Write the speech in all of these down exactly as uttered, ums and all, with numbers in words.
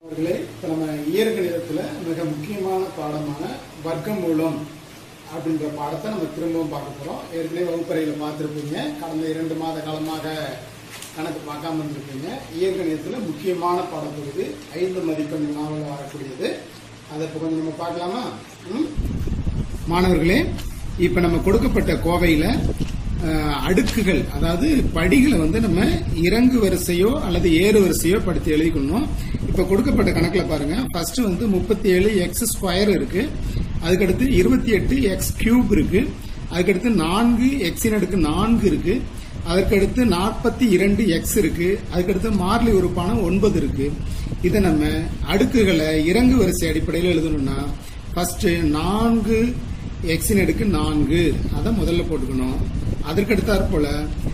அவர்களே, இப்போ நம்ம இயற்கணிதத்தில் மிக முக்கியமான பாடமான வர்க்கமூலம் அப்படின்ற பாடத்தை நம்ம திரும்பவும் பார்க்க போகிறோம். ஏற்கனவே வகுப்பறையில் பார்த்துருப்பீங்க. கடந்த இரண்டு மாத காலமாக கணக்கு பார்க்காம இருந்திருப்பீங்க. இயற்கணிதத்தில் முக்கியமான பாடப்பகுதி ஐந்து மதிப்பெண் நாவல் வரக்கூடியது. அதை இப்போ கொஞ்சம் நம்ம பார்க்கலாமா? மாணவர்களே, இப்போ நம்ம கொடுக்கப்பட்ட கோவையில் அடுக்குகள், அதாவது படிகளை வந்து நம்ம இறங்கு வரிசையோ அல்லது ஏறு வரிசையோ படுத்தி எழுதிக்கணும். இப்ப கொடுக்கப்பட்ட கணக்குல பாருங்க, ஃபர்ஸ்ட் வந்து முப்பத்தி ஏழு எக்ஸ் ஸ்கொயர் இருக்கு, அதுக்கடுத்து இருபத்தி எட்டு எக்ஸ் கியூப் இருக்கு, அதுக்கடுத்து நான்கு எக்ஸின் அடுக்கு நான்கு இருக்கு, அதுக்கடுத்து நாற்பத்தி இரண்டு எக்ஸ் இருக்கு, அதுக்கடுத்து மாறிலி உறுப்பான ஒன்பது இருக்கு. இதை நம்ம அடுக்குகளை இறங்கு வரிசை அடிப்படையில் எழுதணும்னா ஃபர்ஸ்ட் நான்கு எக்ஸின் அடுக்கு நான்கு அதை முதல்ல போட்டுக்கணும். அதற்கடுத்தாற் போல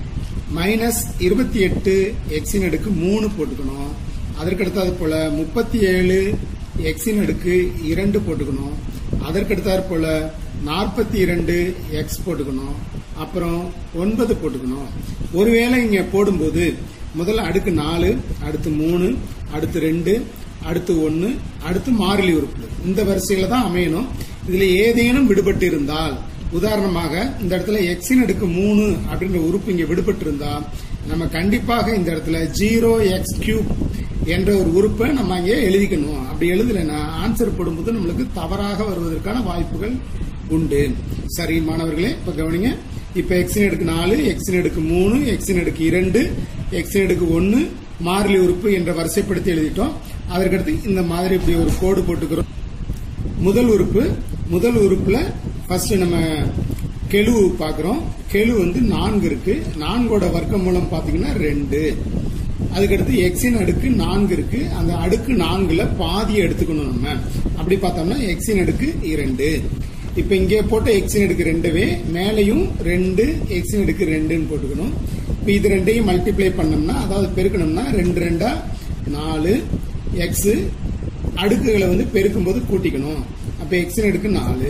மைனஸ் இருபத்தி எட்டு எக்ஸின் அடுக்கு மூணு போட்டுக்கணும். அதற்கடுத்தாற் போல முப்பத்தி ஏழு எக்ஸின் அடுக்கு இரண்டு போட்டுக்கணும். அதற்கடுத்தாற் போல நாற்பத்தி இரண்டு எக்ஸ் போட்டுக்கணும். அப்புறம் ஒன்பது போட்டுக்கணும். ஒருவேளை இங்க போடும்போது முதல்ல அடுக்கு நாலு, அடுத்து மூணு, அடுத்து ரெண்டு, அடுத்து ஒன்னு, அடுத்து மாறிலி உறுப்பு இந்த வரிசையில தான் அமையணும். இதுல ஏதேனும் விடுபட்டு இருந்தால், உதாரணமாக இந்த இடத்துல எக்ஸின் அடுக்கு மூணு அப்படின்ற உறுப்பு இங்க விடுபட்டு இருந்தா நம்ம கண்டிப்பாக இந்த இடத்துல ஜீரோ எக்ஸ் கியூப் என்ற ஒரு உறுப்பை நம்ம அங்கே எழுதிக்கணும். அப்படி எழுதலைன்னா ஆன்சர் போடும்போது நம்மளுக்கு தவறாக வருவதற்கான வாய்ப்புகள் உண்டு. சரி மாணவர்களே, இப்ப கவனிங்க. இப்ப எக்ஸின் அடுக்கு நாலு, எக்ஸின் அடுக்கு மூணு, எக்ஸின் அடுக்கு இரண்டு, எக்ஸின் அடுக்கு ஒன்னு, மாறிலி உறுப்பு என்ற வரிசைப்படுத்தி எழுதிட்டோம். அதற்கடுத்து இந்த மாதிரி இப்படி ஒரு கோடு போட்டுக்கிறோம். முதல் உறுப்பு, முதல் உறுப்புல ஃபர்ஸ்ட் நம்ம கெழு பாக்குறோம். கெழு வந்து நான்கு இருக்கு. நான்கோட வர்க்கம் மூலம் பாத்தீங்கன்னா ரெண்டு. அதுக்கடுத்து எக்ஸின் அடுக்கு நான்கு இருக்கு. அந்த அடுக்கு நான்குல பாதியை எடுத்துக்கணும் நம்ம. அப்படி பார்த்தோம்னா எக்ஸின் அடுக்கு இரண்டு. இப்ப இங்கே போட்ட எக்ஸின் அடுக்கு ரெண்டுவே மேலையும் ரெண்டு எக்ஸின் அடுக்கு ரெண்டுன்னு போட்டுக்கணும். இப்ப இது ரெண்டையும் மல்டிப்ளை பண்ணோம்னா, அதாவது பெருக்கணும்னா ரெண்டு ரெண்டா நாலு எக்ஸ், அடுக்குகளை வந்து பெருக்கும் போது கூட்டிக்கணும். அப்ப எக்ஸின் அடுக்கு நாலு.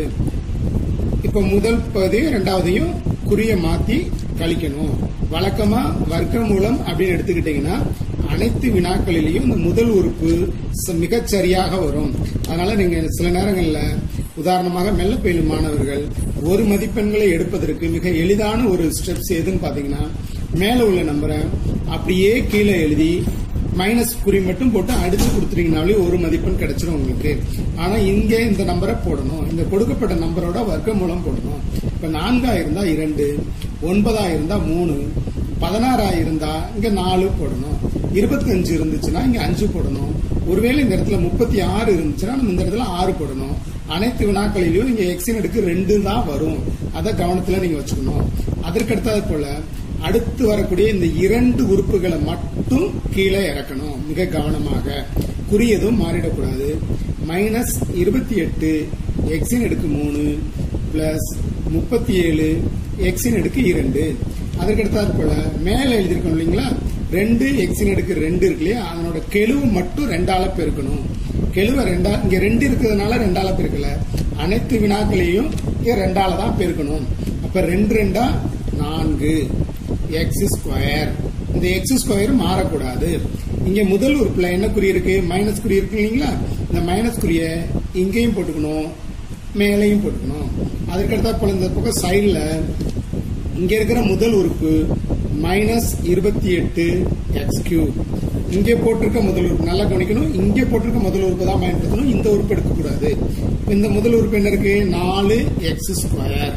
இப்ப முதல் பகுதியும் இரண்டாவதையும் குறிய மாத்தி கழிக்கணும். வழக்கமா வர்க்க மூலம் அப்படின்னு எடுத்துக்கிட்டீங்கன்னா அனைத்து வினாக்களிலையும் இந்த முதல் உறுப்பு மிகச் சரியாக வரும். அதனால நீங்க சில நேரங்கள்ல, உதாரணமாக மெல்ல பயிலும் மாணவர்கள் ஒரு மதிப்பெண்களை எடுப்பதற்கு மிக எளிதான ஒரு ஸ்டெப்ஸ் எதுன்னு பாத்தீங்கன்னா, மேல உள்ள நம்பரை அப்படியே கீழே எழுதி மைனஸ் குறி மட்டும் போட்டு அடிச்சு கொடுத்துட்டீங்கனாலே ஒரு மதிப்பெண் கிடைச்சிடும் உங்களுக்கு. ஆனா இங்க இந்த நம்பரை போடணும். இந்த கொடுக்கப்பட்ட நம்பரோட வர்க்க மூலம் போடணும். இப்ப நான்கா இருந்தா இரண்டு, ஒன்பதா இருந்தா மூணு, பதினாறா இருந்தா இங்க நாலு போடணும். இருபத்தி அஞ்சு இருந்துச்சுன்னா இங்க அஞ்சு போடணும். ஒருவேளை இந்த இடத்துல முப்பத்தி ஆறு இருந்துச்சுன்னா நம்ம இந்த இடத்துல ஆறு போடணும். அனைத்து வினாக்களிலும் இங்க எக்ஸின் அடுக்கு ரெண்டு தான் வரும். அதை கவனத்துல நீங்க வச்சுக்கணும். அதற்கடுத்தது போல அடுத்து வரக்கூடிய இந்த இரண்டு உறுப்புகளை மட்டும் கீழே இறக்கணும். மிக கவனமாக, குறி எதுவும் மாறிடக்கூடாது. மைனஸ் இருபத்தி எட்டு எக்ஸின் அடுக்கு மூணு பிளஸ் முப்பத்தி ஏழு எக்ஸின் அடுக்கு இரண்டு. அதற்கடுத்தாற் போல மேல எழுதிருக்கோம் இல்லைங்களா, ரெண்டு எக்ஸின் அடுக்கு ரெண்டு இருக்கு இல்லையா, அதனோட கெழுவு மட்டும் ரெண்டால பெருக்கணும். கெழுவை ரெண்டா, இங்க ரெண்டு இருக்கிறதுனால ரெண்டால பெருக்கல, அனைத்து வினாக்களையும் இங்க ரெண்டால தான் பெருக்கணும். அப்ப ரெண்டு ரெண்டா நான்கு எக்ஸ் ஸ்கொயர். இந்த எக்ஸ் ஸ்கொயர் மாறக்கூடாது. இங்க முதல் உறுப்புல என்ன குறி இருக்கு? மைனஸ் குறி இருக்கு இல்லைங்களா, இந்த மைனஸ் குறிய இங்கேயும் போட்டுக்கணும், மேலையும் போட்டுக்கணும். அதற்கடுத்தா போல இந்த பக்கம் சைட்ல இங்க இருக்கிற முதல் உறுப்பு மைனஸ் இருபத்தி எட்டு எக்ஸ் கியூப். இங்கே போட்டிருக்க முதல் உறுப்பு நல்லா கவனிக்கணும். இங்கே போட்டிருக்க முதல் உறுப்பு தான் பயன்படுத்தணும். இந்த உறுப்பு எடுக்கக்கூடாது. இந்த முதல் உறுப்பு என்ன இருக்கு? நாலு எக்ஸ் ஸ்கொயர்.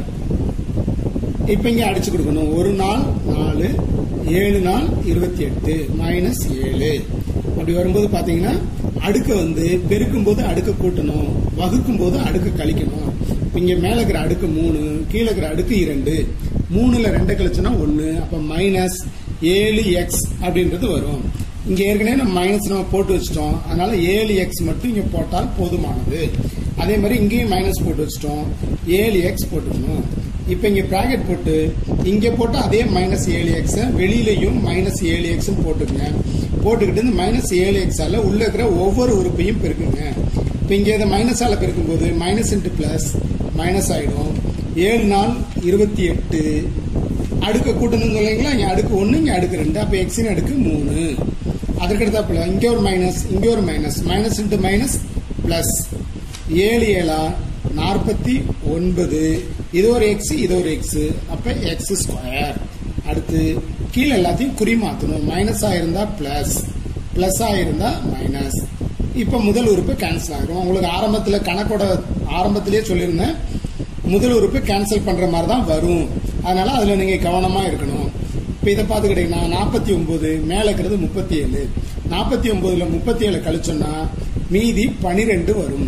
இப்ப இங்க அடிச்சு கொடுக்கணும். ஒரு நாள் நாலு, ஏழு நாள் இருபத்தி எட்டு, மைனஸ் ஏழு. அப்படி வரும்போது பாத்தீங்கன்னா அடுக்க வந்து பெருக்கும் போது அடுக்க கூட்டணும், வகுக்கும் போது அடுக்க கழிக்கணும். இங்க மேல இருக்கிற அடுக்கு மூணு, கீழே இருக்கிற அடுக்கு இரண்டு. மூணுல ரெண்டு கழிச்சுன்னா ஒன்னு. அப்ப மைனஸ் ஏழு எக்ஸ் அப்படின்றது வரும். இங்க ஏற்கனவே நம்ம மைனஸ் நம்ம போட்டு வச்சிட்டோம். அதனால ஏழு எக்ஸ் மட்டும் இங்க போட்டால் போதுமானது. அதே மாதிரி இங்கேயும் மைனஸ் போட்டு வச்சிட்டோம், ஏழு எக்ஸ் போட்டுக்கணும். இப்ப இங்க பிராக்கெட் போட்டு இங்க போட்டு அதே மைனஸ் ஏழு எக்ஸ் வெளியிலையும் மைனஸ் ஏழு எக்ஸ் போட்டுக்கங்க. போட்டுக்கிட்டு இந்த மைனஸ் ஏழு எக்ஸ் ஆல உள்ள இருக்கிற ஒவ்வொரு உறுப்பையும் பெருக்குங்க. இப்ப இங்க இதை மைனஸ் ஆல பெருக்கும் போது மைனஸ் இன்டு பிளஸ் மைனஸ் ஆயிடும். ஏழு நாள் இருபத்தி எட்டு, அடுக்க கூட்டணும் இல்லைங்களா, இங்க அடுக்கு ஒன்னு, இங்க அடுக்கு ரெண்டு. அப்ப எக்ஸின் அடுக்கு மூணு. அதற்கடுத்தாப்புல இங்க ஒரு மைனஸ், இங்க ஒரு minus, minus into minus plus, ஏழு ஏழா நாற்பத்தி ஒன்பது, இது ஒரு எக்ஸ், இது ஒரு எக்ஸ், அப்ப எக்ஸ் ஸ்கொயர். அடுத்து கீழே எல்லாத்தையும் குறி மாத்தணும். மைனஸ் ஆயிருந்தா பிளஸ், பிளஸ் ஆயிருந்தா மைனஸ். இப்ப முதல் உறுப்பு கேன்சல் ஆகிரும். உங்களுக்கு ஆரம்பத்துல கணக்கோட ஆரம்பத்திலேயே சொல்லியிருந்தேன், முதல் உறுப்பு கேன்சல் பண்ற மாதிரி தான் வரும். அதனால அதுல நீங்க கவனமா இருக்கணும். இப்ப இதை பாத்துக்கிட்டீங்கன்னா நாற்பத்தி ஒன்பது மேல இருக்கிறது முப்பத்தி ஏழு, நாற்பத்தி ஒன்பதுல முப்பத்தி ஏழு கழிச்சோம்னா மீதி பனிரெண்டு வரும்.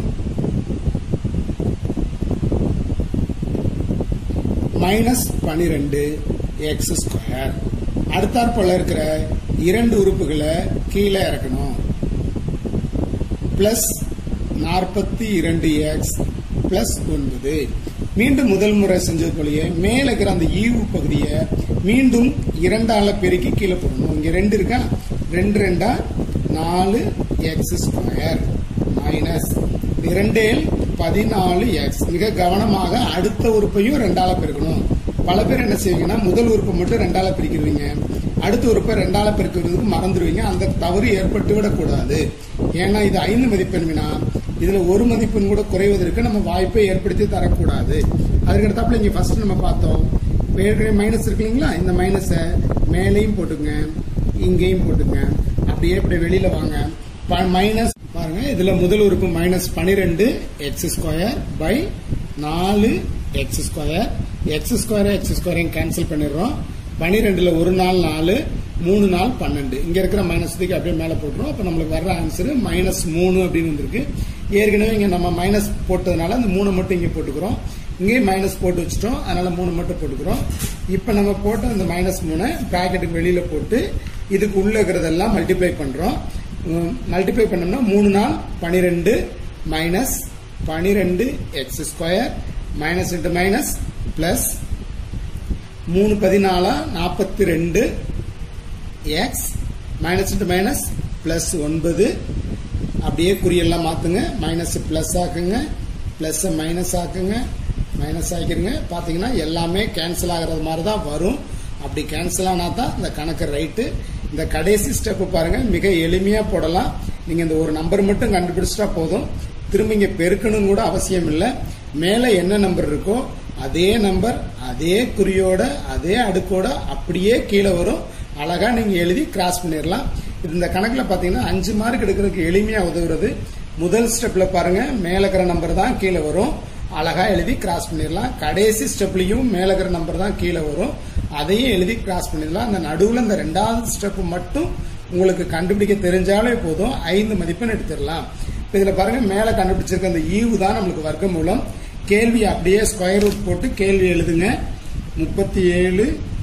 மைனஸ் பனிரெண்டு எக்ஸ் ஸ்கொயர். அடுத்தாற்போல இருக்கிற இரண்டு உறுப்புகளை கீழே இறக்கணும். பிளஸ் நாற்பத்தி இரண்டு எக்ஸ் பிளஸ் ஒன்பது. மீண்டும் முதல் முறை செஞ்சது போலயே மேல இருக்கிற அந்த ஈவு பகுதியை மீண்டும் இரண்டால பெருக்கி கீழே போடணும். இங்க ரெண்டு இருக்கா, ரெண்டு ரெண்டா நாலு எக்ஸ் ஸ்கொயர் மைனஸ் இரண்டேல் பதினாலு எக்ஸ். மிக கவனமாக அடுத்த உறுப்பையும் ரெண்டால பெருக்கணும். பல பேர் என்ன செய்வீங்கன்னா முதல் உறுப்பை மட்டும் ரெண்டால பிரிக்கிறீங்க, அடுத்த உறுப்பை ரெண்டால பெருக்கிறதுக்கு மறந்துடுவீங்க. அந்த தவறு ஏற்பட்டு விடக்கூடாது. ஏன்னா இது ஐந்து மதிப்பெண் வினா, இதுல ஒரு மதிப்பெண் கூட குறைவதற்கு நம்ம வாய்ப்பை ஏற்படுத்தி தரக்கூடாது. அதுக்கடுத்தாப்புல இங்க ஃபர்ஸ்ட் நம்ம பார்த்தோம், ஏற்கனவே மைனஸ் இருக்கு இல்லைங்களா, இந்த மைனஸ மேலையும் போட்டுங்க, இங்கேயும் போட்டுங்க, அப்படியே இப்படி வெளியில வாங்க. மைனஸ் பாருங்க, இதுல முதல் உறுப்பு மைனஸ் பனிரெண்டு எக்ஸ் ஸ்கொயர் பை நாலு x square. X square x ஸ்கொயரையும் கேன்சல் பண்ணிடுறோம். பனிரெண்டுல ஒரு நாள் நாலு, மூணு நாள் பன்னெண்டு. இங்க இருக்கிற மைனஸ் அப்படியே மேல போட்டுரும். அப்ப நம்மளுக்கு வர்ற ஆன்சர் மைனஸ் மூணு அப்படின்னு வந்திருக்கு. ஏற்கனவே இங்க நம்ம மைனஸ் போட்டதுனால அந்த மூணு மட்டும் இங்க போட்டுக்கிறோம். இங்கேயும் மைனஸ் போட்டு வச்சுட்டோம், அதனால மூணு மட்டும் போட்டுக்கிறோம். இப்ப நம்ம போட்ட இந்த மைனஸ் மூணு பிராக்கெட்டுக்கு வெளியில போட்டு இதுக்கு உள்ள இருக்கிறதெல்லாம் மல்டிப்ளை பண்றோம். மல்டிப்ளை பண்ணோம்னா மூணு நாள் பனிரெண்டு மைனஸ் பனிரெண்டு x square minus into minus plus மூணு பதினாலா நாற்பத்தி ரெண்டு x minus into minus plus ஒன்பது. அப்படியே குறியெல்லாம் மாத்துங்க, மைனஸ் பிளஸ் ஆக்குங்க, பிளஸ் மைனஸ் ஆக்குங்க, மைனஸ் ஆக்கிருங்க. பாத்தீங்கன்னா எல்லாமே கேன்சல் ஆகிறது மாதிரி தான் வரும். அப்படி கேன்சல் ஆனா தான் இந்த கணக்கு ரைட்டு. இந்த கடைசி ஸ்டெப் பாருங்க, மிக எளிமையா போடலாம். நீங்க இந்த ஒரு நம்பர் மட்டும் கண்டுபிடிச்சிட்டா போதும். திரும்ப இங்க பெருக்கணும் கூட அவசியம் இல்லை. மேல என்ன நம்பர் இருக்கோ அதே நம்பர் அதே குறியோட அதே அடுக்கோட அப்படியே கீழே வரும். அழகா நீங்க எழுதி கிராஸ் பண்ணிடலாம். இந்த கணக்குல பாத்தீங்கன்னா அஞ்சு மார்க் எடுக்கிறதுக்கு எளிமையா உதவுறது. முதல் ஸ்டெப்ல பாருங்க, மேல இருக்கிற நம்பர் தான் கீழே வரும், அழகா எழுதி கிராஸ் பண்ணிடலாம். கடைசி ஸ்டெப்லயும் மேல இருக்கிற நம்பர் தான் கீழே வரும், அதையும் எழுதி கிராஸ் பண்ணிடலாம். அந்த நடுவுல இந்த ரெண்டாவது ஸ்டெப் மட்டும் உங்களுக்கு கண்டுபிடிக்க தெரிஞ்சாலே போதும், ஐந்து மதிப்பெண் எடுத்துடலாம். இதுல பாருங்க, மேல கண்டுபிடிச்சிருக்க அந்த ஈவு தான் நம்மளுக்கு வர்க்க மூலம். கேள்வி அப்படியே ஸ்கொயர் ரூட் போட்டு கேள்வி எழுதுங்க. முப்பத்தி ஏழு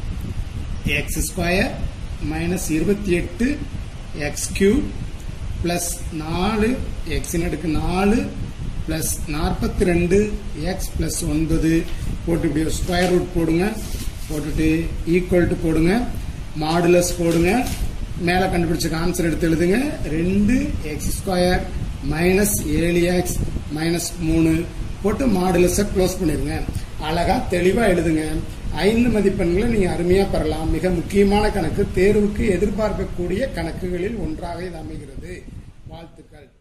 எக்ஸ் ஸ்கொயர் மைனஸ் இருபத்தி எட்டு எக்ஸ் கியூப் பிளஸ் நாலு எக்ஸ் அடுக்கு நாலு பிளஸ் நாற்பத்தி ரெண்டு எக்ஸ் பிளஸ் ஒன்பது போட்டு இப்படி ஸ்கொயர் ரூட் போடுங்க. போட்டுட்டு ஈக்குவல் டு போடுங்க, மாடுலஸ் போடுங்க. மேல கண்டுபிடிச்ச ஆன்சர் எடுத்து எழுதுங்க. ரெண்டு எக்ஸ் ஸ்கொயர் மைனஸ் ஏழு எக்ஸ் மைனஸ் மூணு போட்டு மாடுலஸை க்ளோஸ் பண்ணிருங்க. அழகா தெளிவா எழுதுங்க. ஐந்து மதிப்பெண்களை நீங்க அருமையா பெறலாம். மிக முக்கியமான கணக்கு, தேர்வுக்கு எதிர்பார்க்கக்கூடிய கணக்குகளில் ஒன்றாக இது அமைகிறது. வாழ்த்துக்கள்.